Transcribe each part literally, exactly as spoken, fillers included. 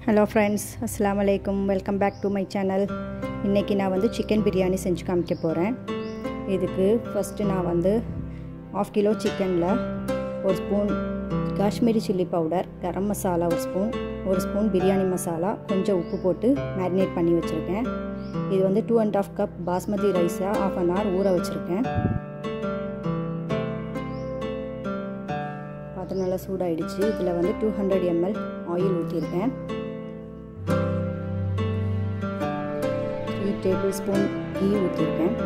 Hello friends, Assalamu alaikum. Welcome back to my channel. இன்னைக்கு நான் வந்து chicken biryani செஞ்சு காமிக்க போறேன். இதுக்கு first நான் வந்து half kilo chickenல ஒரு spoon Kashmiri chilli powder, garam masala ஒரு ஸ்பூன், ஒரு ஸ்பூன் biryani masala, கொஞ்சம் உப்பு போட்டு marinate பண்ணி வச்சிருக்கேன். இது வந்து two and a half cup basmati rice half an hour ஊற வச்சிருக்கேன். அது நல்லா சூடாயிடுச்சு. இதுல வந்து two hundred milliliters ஆயில் ஊத்திருக்கேன். three tablespoon ghee ஊத்திருக்கேன்.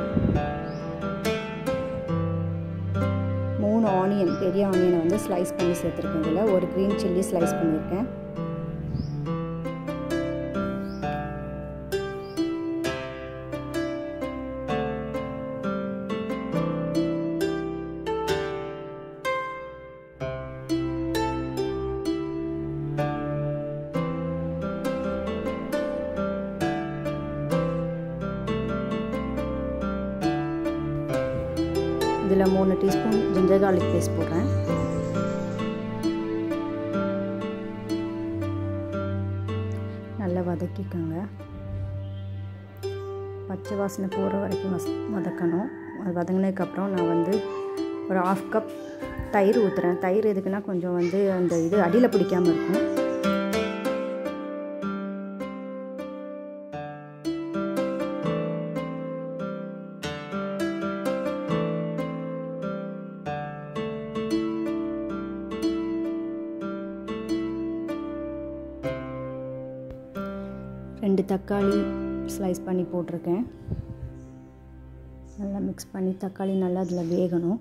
மூணு ஆனியன், பெரிய ஆனியனை வந்து ஸ்லைஸ் பண்ணி சேர்த்திருக்கேன். இதுல ஒரு green chilli ஸ்லைஸ் பண்ணிருக்கேன். இதில் மூணு டீஸ்பூன் ஜிஞ்சர் கார்லிக் பேஸ்ட் போடுறேன். நல்லா வதக்கிக்கோங்க. பச்சை வாசனை போகிற வரைக்கும் வதக்கணும். அது வதங்கினதுக்கப்புறம் நான் வந்து ஒரு ஹாஃப் கப் தயிர் ஊற்றுறேன். தயிர் எதுக்குன்னா கொஞ்சம் வந்து அந்த இது அடியில் பிடிக்காமல் இருக்கும். ரெண்டு தக்காளி ஸ்லைஸ் பண்ணி போட்டிருக்கேன். நல்லா மிக்ஸ் பண்ணி தக்காளி நல்லா அதில் வேகணும்.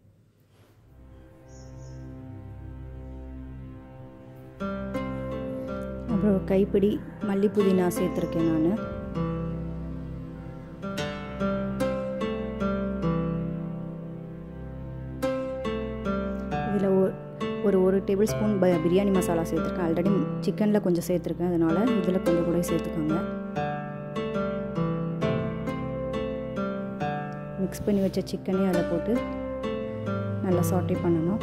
அப்புறம் கைப்பிடி மல்லி புதினா சேர்த்துருக்கேன் நான். இதில் ஒரு ஒரு டேபிள் ஸ்பூன் பிரியாணி மசாலா சேர்த்துருக்கேன். ஆல்ரெடி சிக்கனில் கொஞ்சம் சேர்த்துருக்கேன், அதனால் இதில் கொஞ்சம் கூட சேர்த்துக்கோங்க. மிக்ஸ் பண்ணி வச்ச சிக்கனையும் அதில் போட்டு நல்லா சாட்டே பண்ணணும்.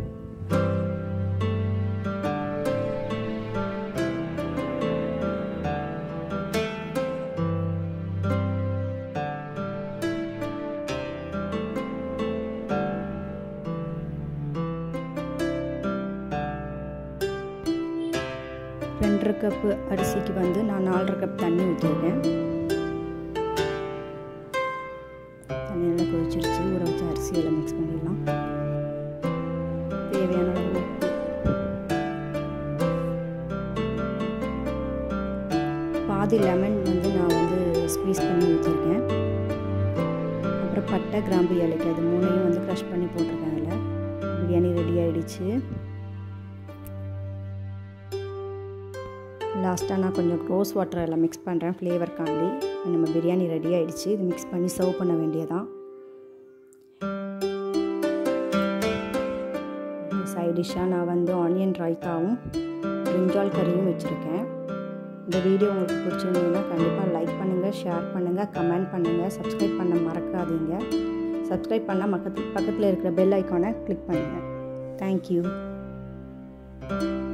ரெண்டரை கப்பு அரிசிக்கு வந்து நான் நாலரை கப் தண்ணி ஊற்றிருக்கேன். தண்ணி நல்லா கொதிச்சிருச்சு. ஊற வச்ச அரிசியெல்லாம் மிக்ஸ் பண்ணிடலாம். தேவையான அளவு உப்பு, பாதி லெமன் வந்து நான் வந்து ஸ்க்வீஸ் பண்ணி ஊற்றிருக்கேன். அப்புறம் பட்டை, கிராம்பு, ஏலக்காய் அது மூணையும் வந்து க்ரஷ் பண்ணி போட்டிருக்கேன். அதில் பிரியாணி ரெடி ஆகிடுச்சு. லாஸ்ட்டாக நான் கொஞ்சம் ரோஸ் வாட்டர் எல்லாம் மிக்ஸ் பண்ணுறேன் ஃப்ளேவர்க்காண்டி. நம்ம பிரியாணி ரெடி ஆகிடுச்சு. இது மிக்ஸ் பண்ணி சர்வ் பண்ண வேண்டியதான். சைட் டிஷ்ஷாக நான் வந்து ஆனியன் ரைத்தாவும் பிரிஞ்சால் கறியும் வச்சுருக்கேன். இந்த வீடியோ உங்களுக்கு பிடிச்சிருந்ததுன்னா கண்டிப்பாக லைக் பண்ணுங்கள், ஷேர் பண்ணுங்கள், கமெண்ட் பண்ணுங்கள், சப்ஸ்கிரைப் பண்ண மறக்காதீங்க. சப்ஸ்கிரைப் பண்ணால் பக்கத்து பக்கத்தில் இருக்கிற பெல் ஐக்கானை கிளிக் பண்ணுங்கள். தேங்க்யூ.